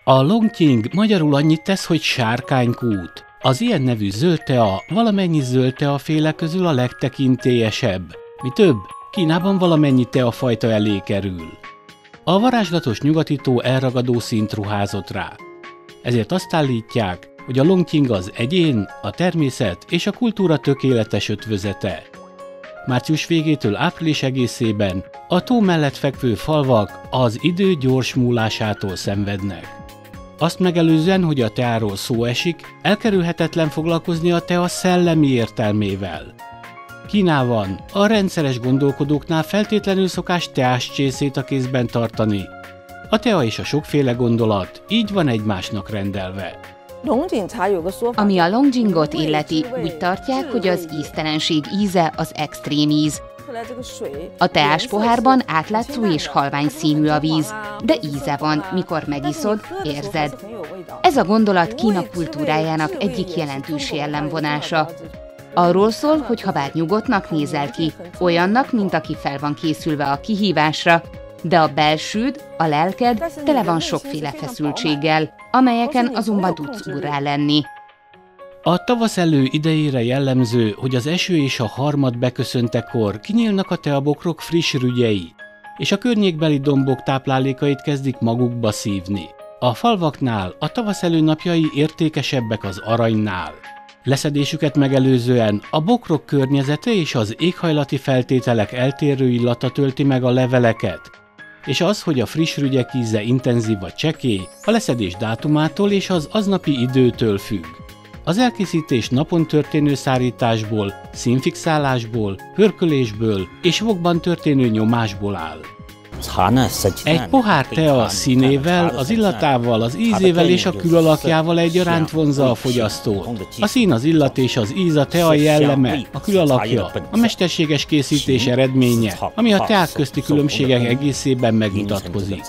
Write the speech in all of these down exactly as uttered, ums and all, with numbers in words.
A Longqing magyarul annyit tesz, hogy sárkánykút. Az ilyen nevű zöld tea valamennyi zöld tea féle közül a legtekintélyesebb. Mi több, Kínában valamennyi teafajta elé kerül. A varázslatos nyugati tó elragadó színt ruházott rá. Ezért azt állítják, hogy a Longqing az egyén, a természet és a kultúra tökéletes ötvözete. Március végétől április egészében a tó mellett fekvő falvak az idő gyors múlásától szenvednek. Azt megelőzően, hogy a teáról szó esik, elkerülhetetlen foglalkozni a tea szellemi értelmével. Kínában a rendszeres gondolkodóknál feltétlenül szokás teás csészét a kézben tartani. A tea és a sokféle gondolat így van egymásnak rendelve. Ami a Longqingot illeti, úgy tartják, hogy az íztelenség íze az extrém íz. A teás pohárban átlátszó és halvány színű a víz, de íze van, mikor megiszod, érzed. Ez a gondolat Kína kultúrájának egyik jelentős jellemvonása. Arról szól, hogy ha bár nyugodtnak nézel ki, olyannak, mint aki fel van készülve a kihívásra, de a belsőd, a lelked tele van sokféle feszültséggel, amelyeken azonban tudsz úrrá lenni. A tavasz elő idejére jellemző, hogy az eső és a harmad beköszöntekor kinyílnak a teabokrok friss rügyei, és a környékbeli dombok táplálékait kezdik magukba szívni. A falvaknál a tavasz előnapjai értékesebbek az aranynál. Leszedésüket megelőzően a bokrok környezete és az éghajlati feltételek eltérő illata tölti meg a leveleket, és az, hogy a friss rügyek íze intenzív vagy csekély, a leszedés dátumától és az aznapi időtől függ. Az elkészítés napon történő szárításból, színfixálásból, pörkölésből és vokban történő nyomásból áll. Egy pohár tea színével, az illatával, az ízével és a külalakjával egyaránt vonzza a fogyasztót. A szín, az illat és az íz a tea jelleme, a külalakja, a mesterséges készítés eredménye, ami a teák közti különbségek egészében megmutatkozik.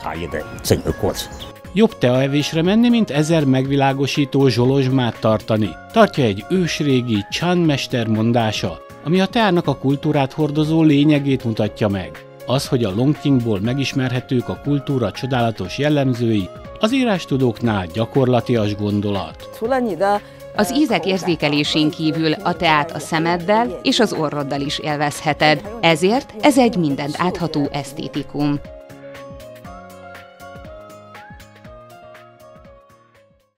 Jobb teaevésre menni, mint ezer megvilágosító zsolozsmát tartani, tartja egy ősrégi Chan mester mondása, ami a teának a kultúrát hordozó lényegét mutatja meg. Az, hogy a Longqingból megismerhetők a kultúra csodálatos jellemzői, az írástudóknál gyakorlatias gondolat. Az ízek érzékelésén kívül a teát a szemeddel és az orroddal is élvezheted, ezért ez egy mindent átható esztétikum.